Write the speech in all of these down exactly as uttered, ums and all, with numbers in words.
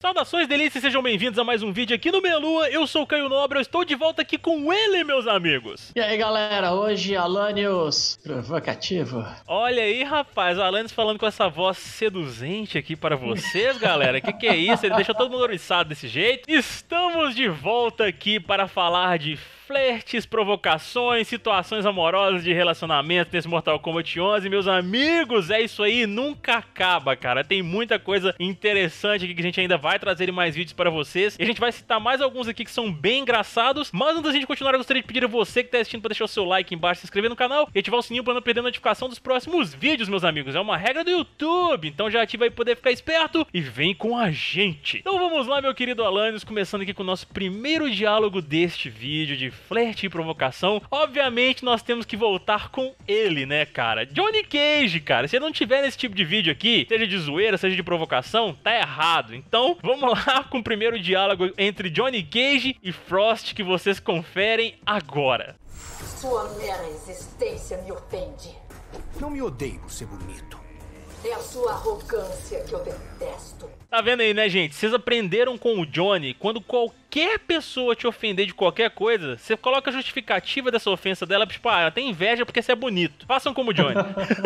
Saudações delícias, sejam bem-vindos a mais um vídeo aqui no Melua. Eu sou o Caio Nobre, eu estou de volta aqui com ele, meus amigos. E aí, galera, hoje Alanios provocativo. Olha aí, rapaz, o Alanios falando com essa voz seduzente aqui para vocês, galera. Que que é isso? Ele deixou todo mundo oriçado desse jeito. Estamos de volta aqui para falar de flertes, provocações, situações amorosas de relacionamento nesse Mortal Kombat onze. Meus amigos, é isso aí, nunca acaba, cara. Tem muita coisa interessante aqui que a gente ainda vai trazer em mais vídeos para vocês. E a gente vai citar mais alguns aqui que são bem engraçados. Mas antes da gente continuar, eu gostaria de pedir a você que está assistindo para deixar o seu like embaixo, se inscrever no canal e ativar o sininho para não perder a notificação dos próximos vídeos, meus amigos. É uma regra do YouTube, então já ativa aí para poder ficar esperto e vem com a gente. Então vamos lá, meu querido Alanios, começando aqui com o nosso primeiro diálogo deste vídeo de flerte e provocação. Obviamente nós temos que voltar com ele, né, cara? Johnny Cage, cara. Se ele não tiver nesse tipo de vídeo aqui, seja de zoeira, seja de provocação, tá errado. Então, vamos lá com o primeiro diálogo entre Johnny Cage e Frost, que vocês conferem agora. Sua mera existência me ofende. Não me odeio por ser bonito. É a sua arrogância que eu detesto. Tá vendo aí, né, gente? Vocês aprenderam com o Johnny, quando qualquer pessoa te ofender de qualquer coisa, você coloca a justificativa dessa ofensa dela, tipo, ah, ela tem inveja porque você é bonito. Façam como o Johnny.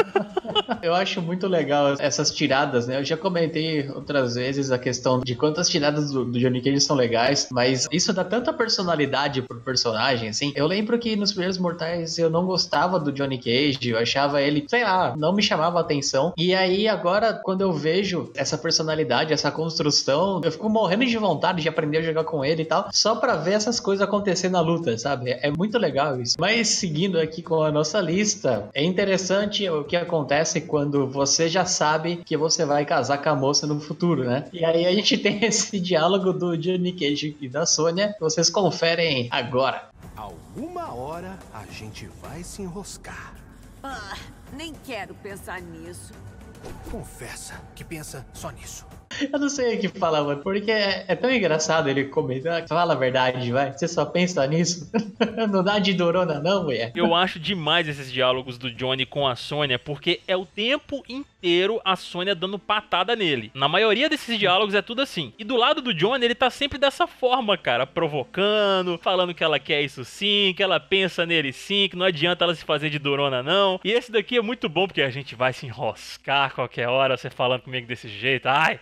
Eu acho muito legal essas tiradas, né? Eu já comentei outras vezes a questão de quantas tiradas do, do Johnny Cage são legais, mas isso dá tanta personalidade pro personagem, assim. Eu lembro que nos primeiros Mortais eu não gostava do Johnny Cage, eu achava ele, sei lá, não me chamava a atenção. E aí agora, quando eu vejo essa personalidade, essa construção, eu fico morrendo de vontade de aprender a jogar com ele e tal, só pra ver essas coisas acontecer na luta, sabe? É muito legal isso. Mas seguindo aqui com a nossa lista, é interessante o que acontece quando você já sabe que você vai casar com a moça no futuro, né? E aí a gente tem esse diálogo do Johnny Cage e da Sônia, que vocês conferem agora. Alguma hora a gente vai se enroscar. Ah, nem quero pensar nisso. Confessa que pensa só nisso. Eu não sei o que falar, mano, porque é, é tão engraçado ele comentar. Fala a verdade, vai. Você só pensa nisso? Não dá de dorona não, mulher. Eu acho demais esses diálogos do Johnny com a Sônia, porque é o tempo inteiro a Sônia dando patada nele. Na maioria desses diálogos é tudo assim. E do lado do Johnny, ele tá sempre dessa forma, cara, provocando, falando que ela quer isso sim, que ela pensa nele sim, que não adianta ela se fazer de durona não. E esse daqui é muito bom, porque a gente vai se enroscar qualquer hora, você falando comigo desse jeito. Ai!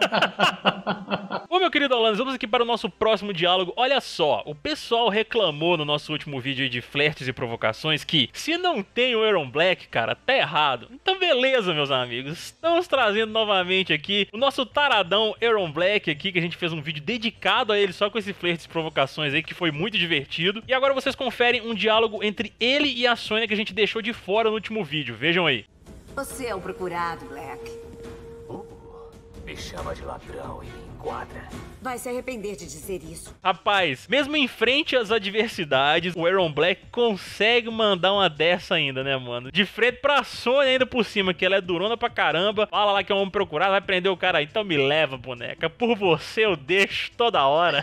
Bom, meu querido Alanios, vamos aqui para o nosso próximo diálogo. Olha só, o pessoal reclamou no nosso último vídeo aí de flertes e provocações que se não tem o Aaron Black, cara, tá errado. Então beleza, meus amigos, estamos trazendo novamente aqui o nosso taradão Aaron Black aqui, que a gente fez um vídeo dedicado a ele só com esse flertes e provocações aí, que foi muito divertido. E agora vocês conferem um diálogo entre ele e a Sônia que a gente deixou de fora no último vídeo, vejam aí. Você é o procurado, Black. Me chama de ladrão e me enquadra. Vai se arrepender de dizer isso. Rapaz, mesmo em frente às adversidades, o Aaron Black consegue mandar uma dessa ainda, né, mano? De frente pra Sônia ainda por cima, que ela é durona pra caramba. Fala lá que é um homem procurado, vai prender o cara aí. Então me leva, boneca. Por você eu deixo toda hora.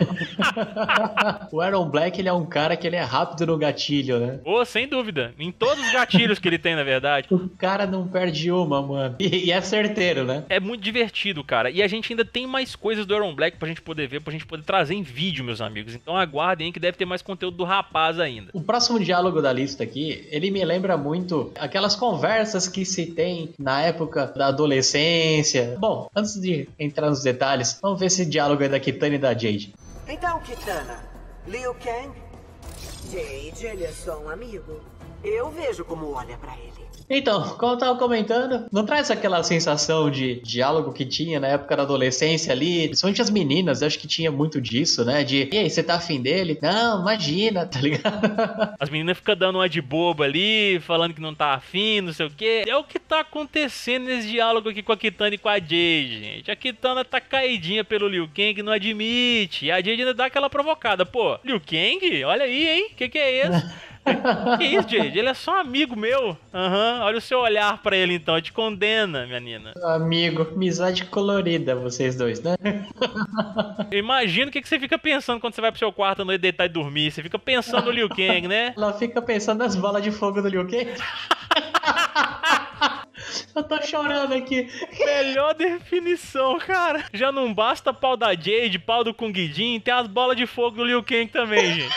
O Aaron Black, ele é um cara que ele é rápido no gatilho, né? Ô, oh, sem dúvida. Em todos os gatilhos que ele tem, na verdade. O cara não perde uma, mano. E, e é certeiro, né? É muito divertido, cara. E a gente ainda tem mais coisas do Aaron Black pra gente poder ver, pra gente poder trazer em vídeo, meus amigos. Então aguardem aí que deve ter mais conteúdo do rapaz ainda. O próximo diálogo da lista aqui, ele me lembra muito aquelas conversas que se tem na época da adolescência. Bom, antes de entrar nos detalhes, vamos ver esse diálogo aí da Kitana e da Jade. Então, Kitana, Liu Kang? Jade, ele é só um amigo. Eu vejo como olha pra ele. Então, como eu tava comentando, não traz aquela sensação de diálogo que tinha na época da adolescência ali, principalmente as meninas, eu acho que tinha muito disso, né? De, e aí, você tá afim dele? Não, imagina, tá ligado? As meninas ficam dando uma de boba ali, falando que não tá afim, não sei o quê. É o que tá acontecendo nesse diálogo aqui com a Kitana e com a Jade, gente. A Kitana tá caidinha pelo Liu Kang, não admite. E a Jade ainda dá aquela provocada. Pô, Liu Kang? Olha aí, hein? Que que é isso? Que isso, Jade? Ele é só um amigo meu. Aham, uhum. Olha o seu olhar pra ele então, te condena, minha nina. Amigo, amizade colorida, vocês dois, né? Eu imagino o que, que você fica pensando quando você vai pro seu quarto à noite deitar e dormir. Você fica pensando no Liu Kang, né? Ela fica pensando nas balas de fogo do Liu Kang. Eu tô chorando aqui. Melhor definição, cara. Já não basta pau da Jade, pau do Kung Jin, tem as bolas de fogo do Liu Kang também, gente.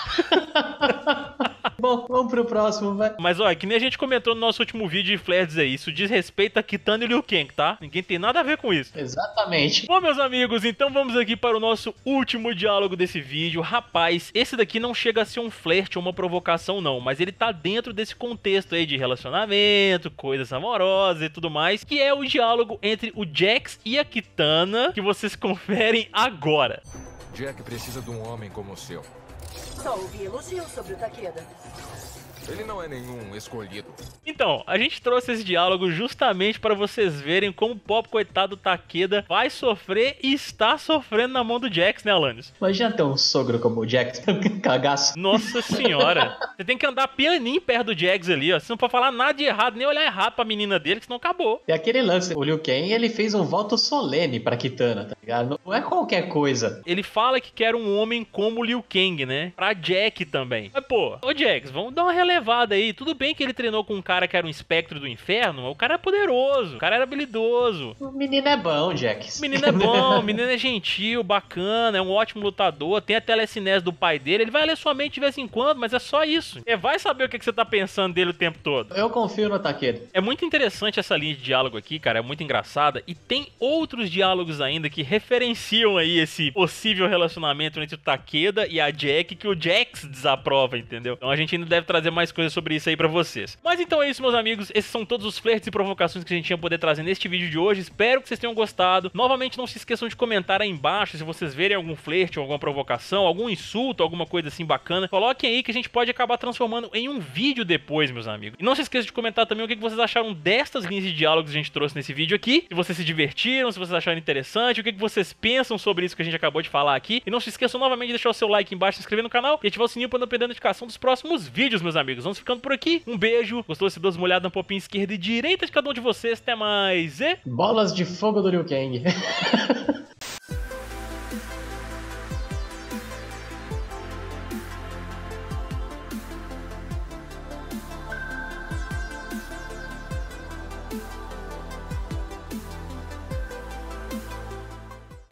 Bom, vamos pro próximo, vai. Mas, ó, que nem a gente comentou no nosso último vídeo de flertes aí, isso diz respeito a Kitana e Liu Kang, tá? Ninguém tem nada a ver com isso. Exatamente. Bom, meus amigos, então vamos aqui para o nosso último diálogo desse vídeo. Rapaz, esse daqui não chega a ser um flerte ou uma provocação, não, mas ele tá dentro desse contexto aí de relacionamento, coisas amorosas e tudo mais, que é o diálogo entre o Jax e a Kitana, que vocês conferem agora. Jack precisa de um homem como o seu. Só ouvi elogios sobre o Takeda. Ele não é nenhum escolhido. Então, a gente trouxe esse diálogo justamente para vocês verem como o pobre coitado Takeda vai sofrer e está sofrendo na mão do Jax, né, Alanis? Imagina ter um sogro como o Jax, cagaço. Nossa senhora. Você tem que andar pianinho perto do Jax ali, ó. Você não pode falar nada de errado, nem olhar errado pra menina dele, que senão acabou. E aquele lance, o Liu Kang, ele fez um voto solene pra Kitana, tá ligado? Não é qualquer coisa. Ele fala que quer um homem como o Liu Kang, né? Pra Jack também. Mas, pô, ô Jax, vamos dar uma relevada aí. Tudo bem que ele treinou com um cara que era um espectro do inferno, mas o cara é poderoso, o cara era habilidoso. O menino é bom, Jax. O menino é bom, o menino é gentil, bacana, é um ótimo lutador, tem a telecinese do pai dele, ele vai ler sua mente de vez em quando, mas é só isso. Você vai saber o que você tá pensando dele o tempo todo. Eu confio no Takeda. É muito interessante essa linha de diálogo aqui, cara, é muito engraçada, e tem outros diálogos ainda que referenciam aí esse possível relacionamento entre o Takeda e a Jack, que o Jax desaprova, entendeu? Então a gente ainda deve trazer mais coisas sobre isso aí pra vocês. Mas então é isso, meus amigos, esses são todos os flertes e provocações que a gente tinha poder trazer neste vídeo de hoje. Espero que vocês tenham gostado. Novamente, não se esqueçam de comentar aí embaixo se vocês verem algum flerte, alguma provocação, algum insulto, alguma coisa assim bacana. Coloquem aí que a gente pode acabar transformando em um vídeo depois, meus amigos. E não se esqueçam de comentar também o que vocês acharam destas linhas de diálogos que a gente trouxe nesse vídeo aqui. Se vocês se divertiram, se vocês acharam interessante, o que vocês pensam sobre isso que a gente acabou de falar aqui. E não se esqueçam novamente de deixar o seu like embaixo, se inscrever no canal e ativar o sininho para não perder a notificação dos próximos vídeos, meus amigos. Vamos ficando por aqui. Um beijo. Gostou? Se deu uma olhada na popinha esquerda e direita de cada um de vocês. Até mais. E... bolas de fogo do Liu Kang.